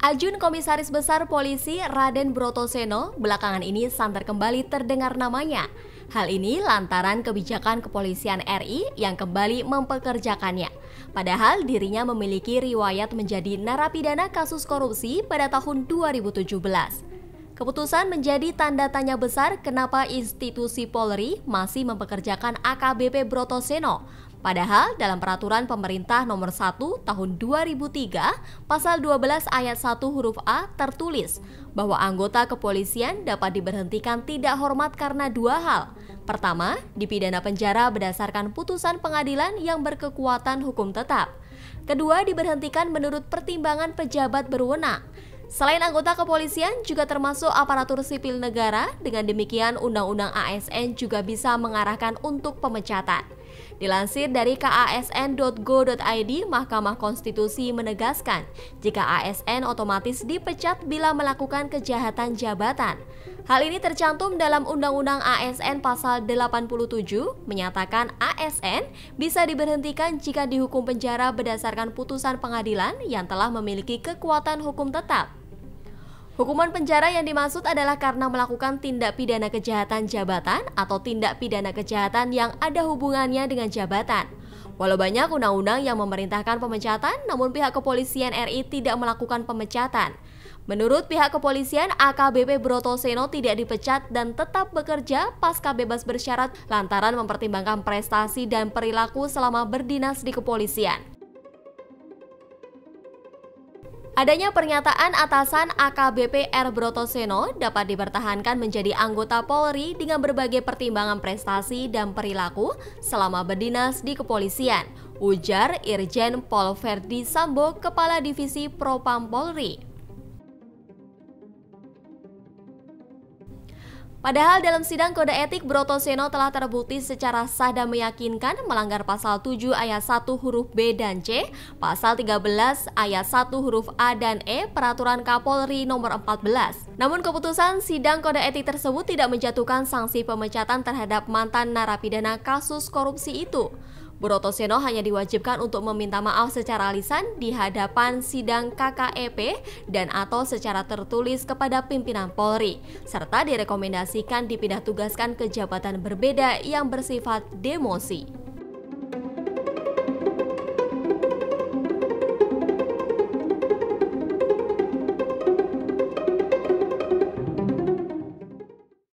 Ajun Komisaris Besar Polisi Raden Brotoseno belakangan ini santer kembali terdengar namanya. Hal ini lantaran kebijakan kepolisian RI yang kembali mempekerjakannya. Padahal dirinya memiliki riwayat menjadi narapidana kasus korupsi pada tahun 2017. Keputusan menjadi tanda tanya besar kenapa institusi Polri masih mempekerjakan AKBP Brotoseno. Padahal dalam peraturan pemerintah nomor 1 tahun 2003 pasal 12 ayat 1 huruf A tertulis bahwa anggota kepolisian dapat diberhentikan tidak hormat karena dua hal. Pertama, dipidana penjara berdasarkan putusan pengadilan yang berkekuatan hukum tetap. Kedua, diberhentikan menurut pertimbangan pejabat berwenang. Selain anggota kepolisian, juga termasuk aparatur sipil negara. Dengan demikian, Undang-Undang ASN juga bisa mengarahkan untuk pemecatan. Dilansir dari kasn.go.id, Mahkamah Konstitusi menegaskan jika ASN otomatis dipecat bila melakukan kejahatan jabatan. Hal ini tercantum dalam Undang-Undang ASN pasal 87 menyatakan ASN bisa diberhentikan jika dihukum penjara berdasarkan putusan pengadilan yang telah memiliki kekuatan hukum tetap. Hukuman penjara yang dimaksud adalah karena melakukan tindak pidana kejahatan jabatan atau tindak pidana kejahatan yang ada hubungannya dengan jabatan. Walau banyak undang-undang yang memerintahkan pemecatan, namun pihak kepolisian RI tidak melakukan pemecatan. Menurut pihak kepolisian, AKBP Brotoseno tidak dipecat dan tetap bekerja pasca bebas bersyarat lantaran mempertimbangkan prestasi dan perilaku selama berdinas di kepolisian. Adanya pernyataan atasan AKBP R. Brotoseno dapat dipertahankan menjadi anggota Polri dengan berbagai pertimbangan prestasi dan perilaku selama berdinas di kepolisian, ujar Irjen Pol Verdi Sambo, Kepala Divisi Propam Polri. Padahal dalam sidang kode etik, Brotoseno telah terbukti secara sah dan meyakinkan melanggar pasal 7 ayat 1 huruf B dan C, pasal 13 ayat 1 huruf A dan E Peraturan Kapolri nomor 14. Namun keputusan sidang kode etik tersebut tidak menjatuhkan sanksi pemecatan terhadap mantan narapidana kasus korupsi itu. Brotoseno hanya diwajibkan untuk meminta maaf secara lisan di hadapan sidang KKEP dan atau secara tertulis kepada pimpinan Polri, serta direkomendasikan dipindah tugaskan ke jabatan berbeda yang bersifat demosi.